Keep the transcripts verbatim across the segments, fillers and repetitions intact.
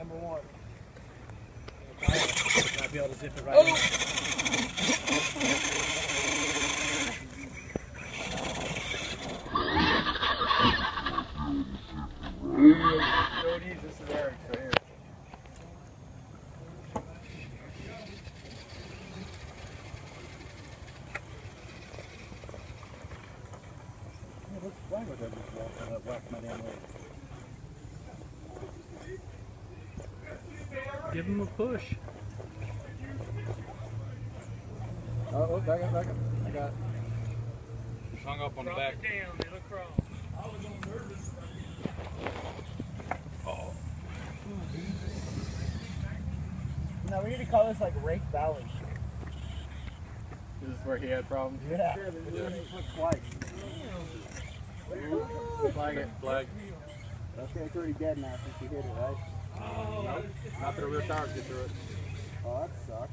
number one. Might be able to zip it right oh. in. Don't use this in Eric's right here. It looks fine with that just walking up, whack my damn leg. Give him a push. Oh, oh, back up, back up. I got it. Just hung up on the back. Down, it'll crawl. I was on nervous. Oh. No, we need to call this like Rake Valley. This is where he had problems. Yeah. Yeah. Flag. Flag it. Flag. Okay, it's already dead now since you hit it, right? Uh, nope. Not the rear tires get through it. Oh, that sucks.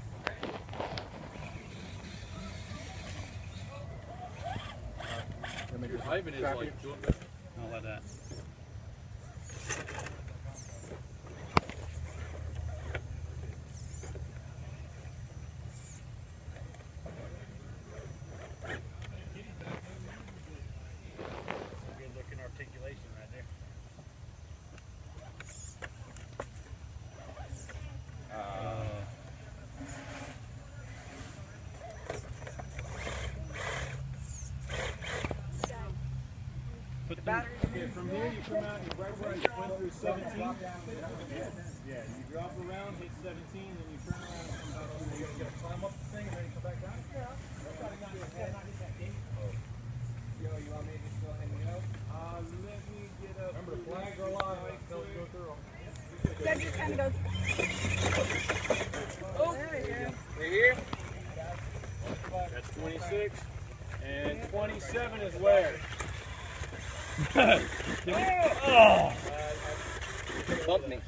I even is like, I'll let that. Good looking articulation right there. Uh, Put the battery. Yeah, from here you come out and right where I went through seventeen. Yeah, yeah, you drop around, hit seventeen, then you turn around and come back through. You gotta climb up the thing and then you come back down. Yeah, that's gotta not hit that, not hit that gate. Yo, you want me to just go ahead and go? Uh, let me get up. Remember the flags are live, right? They'll go through them. That just kind of goes. Oh, there we go. Right here. That's twenty-six. And twenty-seven is where? Oh! Bump me.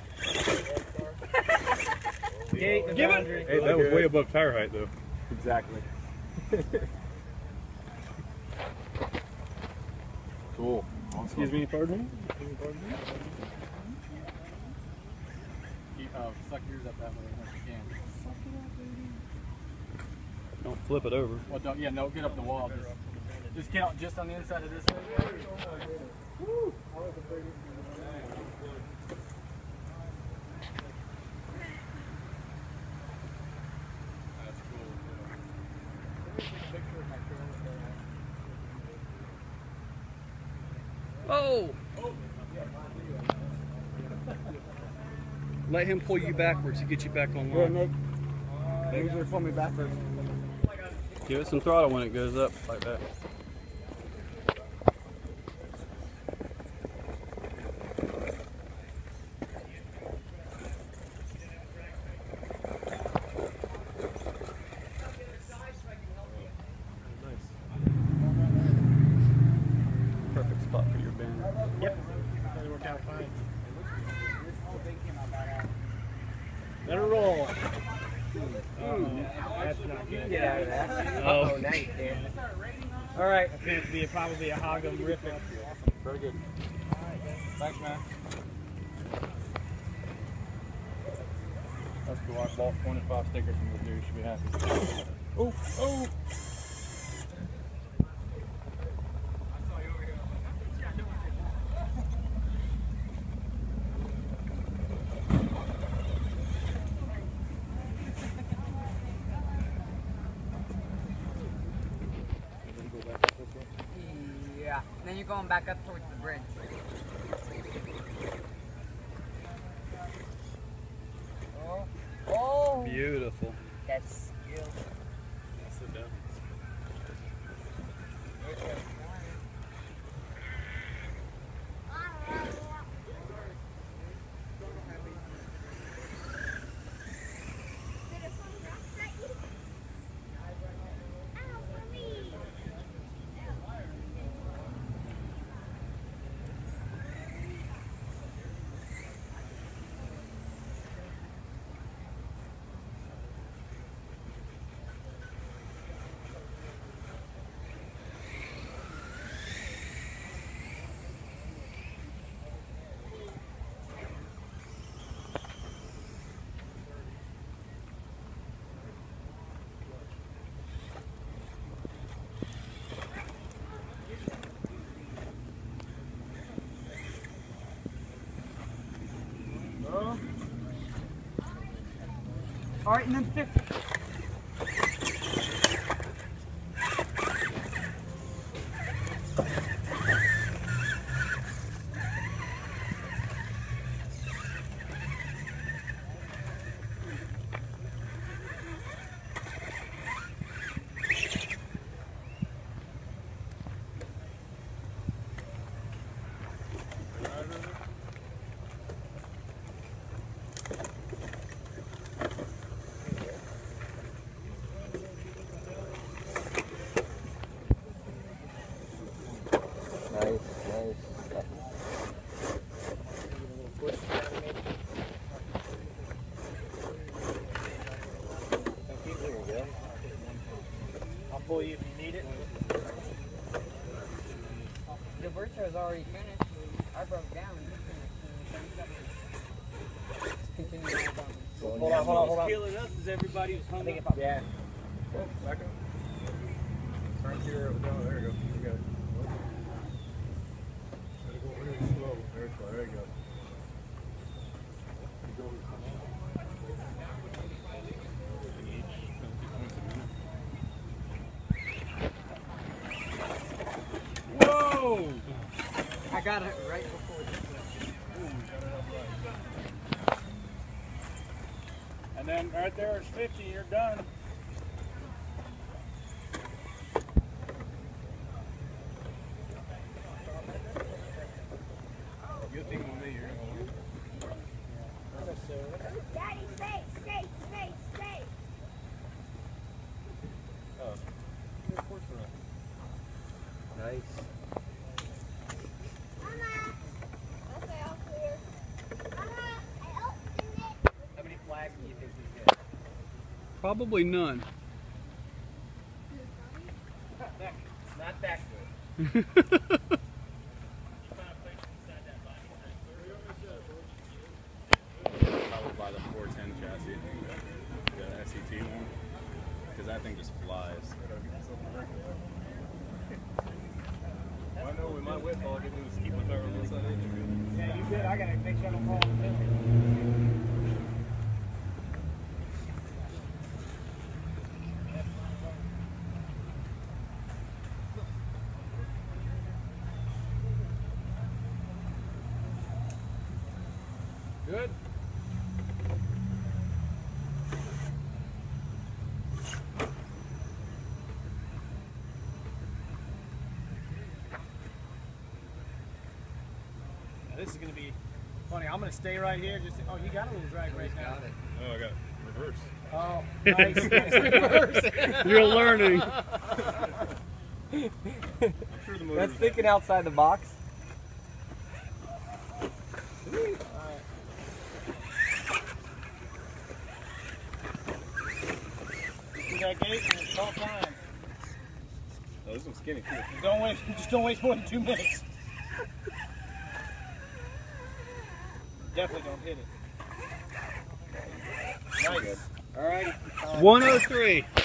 Gate and Give it. boundary. hey, that was way above tire height though. Exactly. Cool. Excuse me, pardon me? You, oh, suck yours up that way as much as you can. Don't flip it over. Well, don't, yeah, no, get up the wall. Just, just count just on the inside of this thing. Woo! That's cool. Let me take a picture of my trailer there. Oh! Let him pull you backwards to get you back on Yeah, line. Nick. Make sure to pull me backwards. Give it some throttle when it goes up like that. Perfect spot for your bend. Yep. That worked out fine. Let her roll. Oh, that's not good. Get out of that. Oh, Oh, now you can. all right. That's going to be a, probably a hog-em ripping. Very good. Thanks, man. That's cool. I bought twenty-five stickers from this dude. You should be happy. Oh, oh. Yeah. Then you're going back up towards the bridge. Oh. Oh. Beautiful. That's skill. Sit down. All right, and then fifty. Nice, nice. There you go. I'll pull you if you need it. The Berto's already finished. I broke down. Continue on. Hold on, hold on, hold on. Killing us is everybody who's hung up. Yeah. Back up. Turn to your, no, there you go. You got it. Gotta go really slow. Very slow. There you go. You go. Whoa! I got it right before this. And then right there is fifty, you're done. Good thing on me, you're gonna win. Daddy, stay, stay, stay, stay. Oh. Yeah, of course not. Nice. Mama. Okay, all clear. Mama, I opened it. How many flags do you think we get? Probably none. Not that good. Probably buy the four ten chassis, the S E T one, because that thing just flies. I know with my whip, all I can do is keep my tire on one side of the Yeah, you did. I gotta make sure I don't fall in the middle. Good. Now, this is going to be funny. I'm going to stay right here. Just oh, you got a little drag right now. Oh, I got reverse. Oh, nice. You're learning. I'm sure the motor's That's thinking outside the box. See that gate? It's all time. Oh, this one's skinny too. Just don't waste. Just don't waste more than two minutes. Definitely don't hit it. Nice. All right. one oh three.